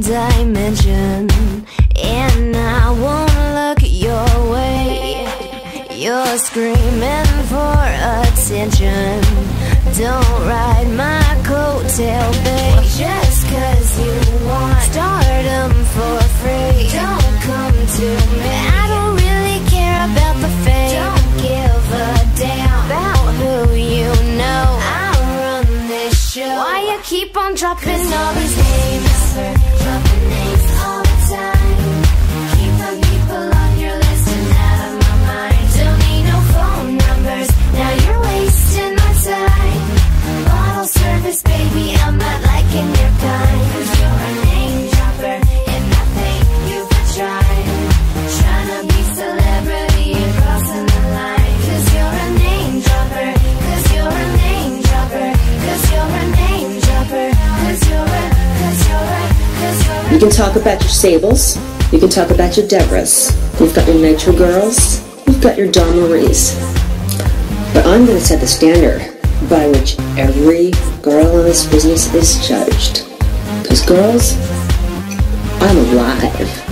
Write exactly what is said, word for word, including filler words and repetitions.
dimension, and I won't look your way. You're screaming for attention. Don't ride my coattail, babe. Just cause you want stardom for free, don't come to me. I don't really care about the fame. Don't give a damn about who you know. I run this show. Why you keep on dropping all these names? Dropping names all the time. Keep the people on your list and out of my mind. Don't need no phone numbers. Now you're wasting my time. Bottle service, baby, I'm not liking your kind. Cause you're a name dropper and I think you've tried. Trying to be celebrity and crossing the line. Cause you're a name dropper. Cause you're a name dropper. Cause you're a name dropper. Cause you're a, cause you're a, cause you're a. You can talk about your Sables. You can talk about your Debras. You've got your Nitro girls. You've got your Dawn Maries. But I'm going to set the standard by which every girl in this business is judged. Because girls, I'm alive.